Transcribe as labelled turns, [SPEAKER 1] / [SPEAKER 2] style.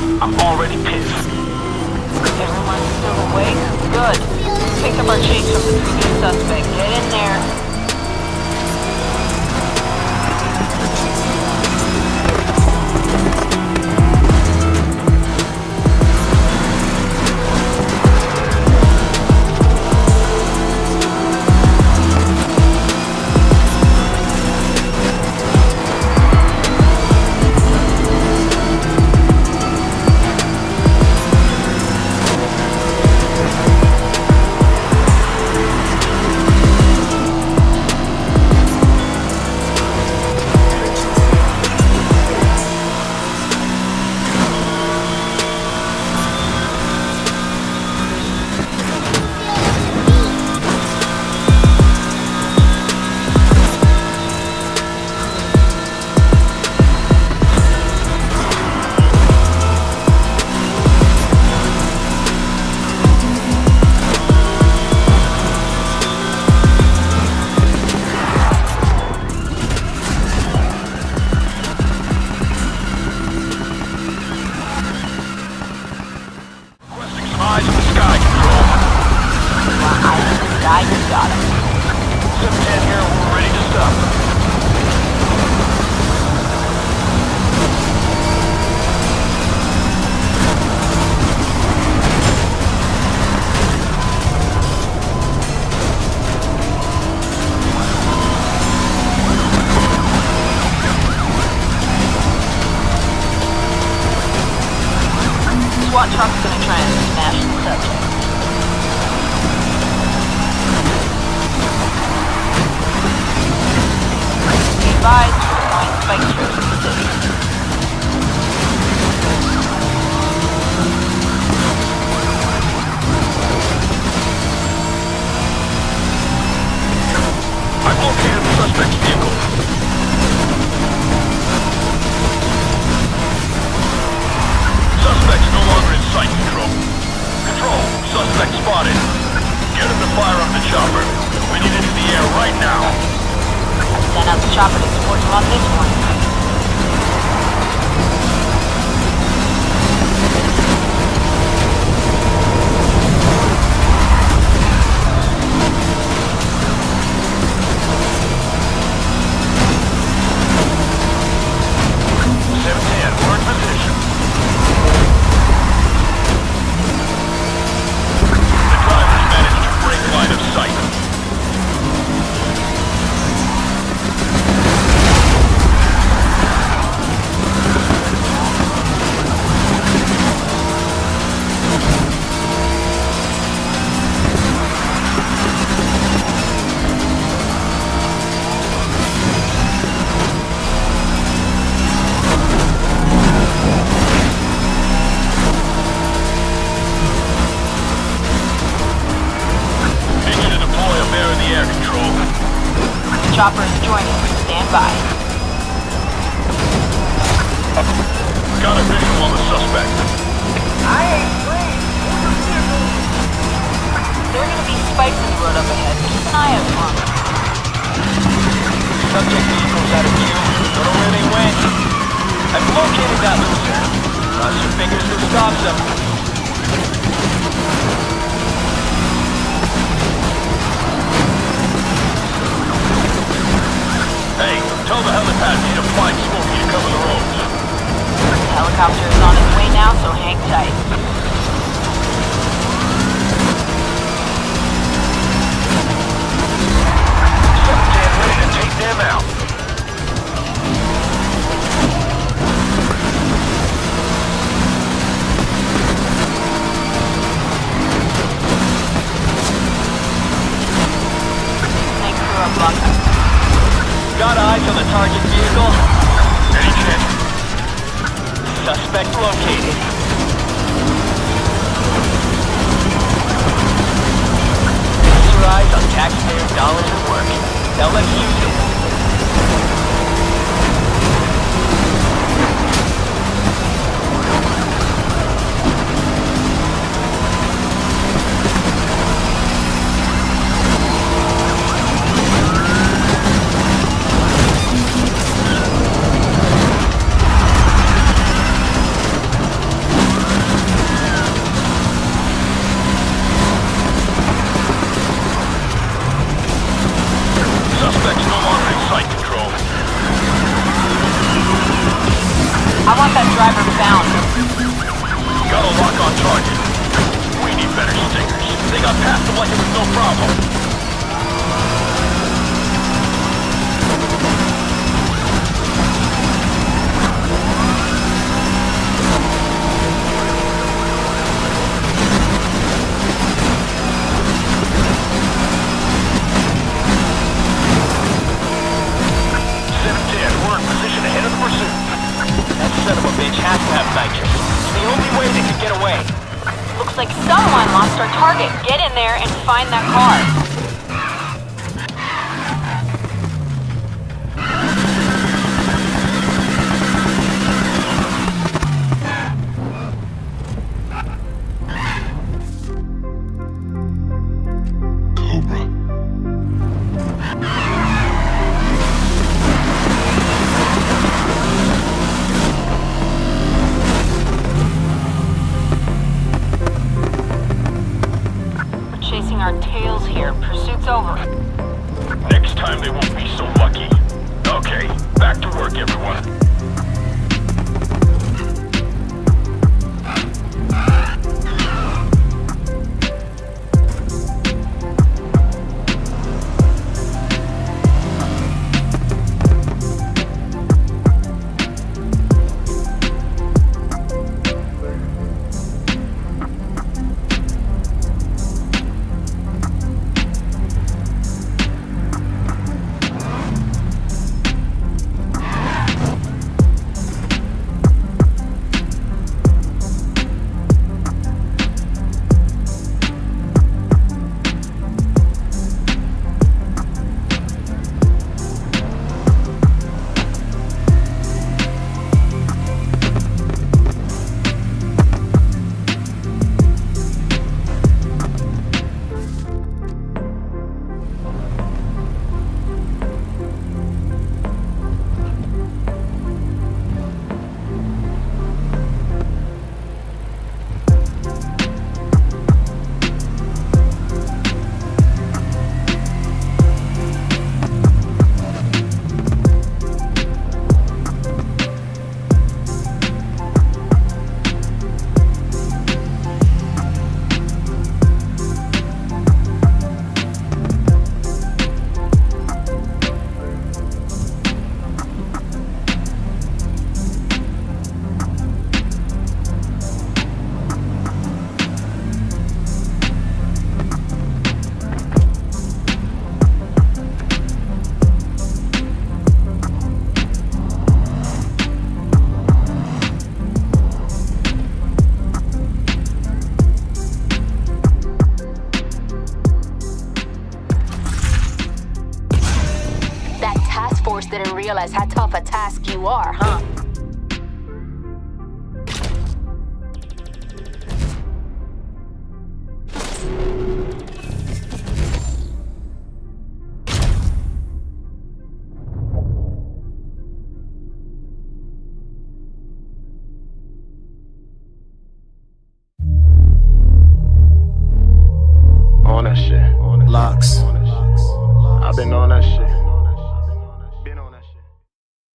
[SPEAKER 1] I'm already pissed.
[SPEAKER 2] Everyone's still awake? Good. Pick up our chase from the previous suspect. Get in there. SWAT truck's gonna try and smash the subject. Be advised, we're going spike through the city.
[SPEAKER 1] I've located the suspect's vehicle. Suspect's no longer in sight, Control. Control, suspect spotted. Get him to fire up the chopper. We need it in the air right now.
[SPEAKER 2] Send out the chopper to support you on this one. Chopper is joining. Stand by.
[SPEAKER 1] Got a visual on the suspect.
[SPEAKER 2] I ain't free. There are going to be spikes in the road up ahead. Keep an eye out for them.
[SPEAKER 3] Subject vehicle's out of view. Don't know where they went. I've located that loser. Cross your fingers this stops them.
[SPEAKER 1] Hey, tell the helipad need to find Smokey to cover the roads.
[SPEAKER 2] The helicopter is on its way now, so hang tight.
[SPEAKER 1] 710 ready to take them out.
[SPEAKER 2] Thanks for a buck.
[SPEAKER 3] Got eyes on the target vehicle.
[SPEAKER 1] Any chance?
[SPEAKER 3] Suspect located. Fix your eyes on taxpayer dollars at work. Now let's use it.
[SPEAKER 1] like it was no problem.
[SPEAKER 3] Son of a bitch has to have nitrous. It's the only way they could get away.
[SPEAKER 2] Looks like someone lost our target. Get in there and find that car. Our tails here. Pursuit's over.
[SPEAKER 1] Next time they won't be so lucky. Okay, back to work, everyone.
[SPEAKER 4] Didn't realize how tough a task you are, huh?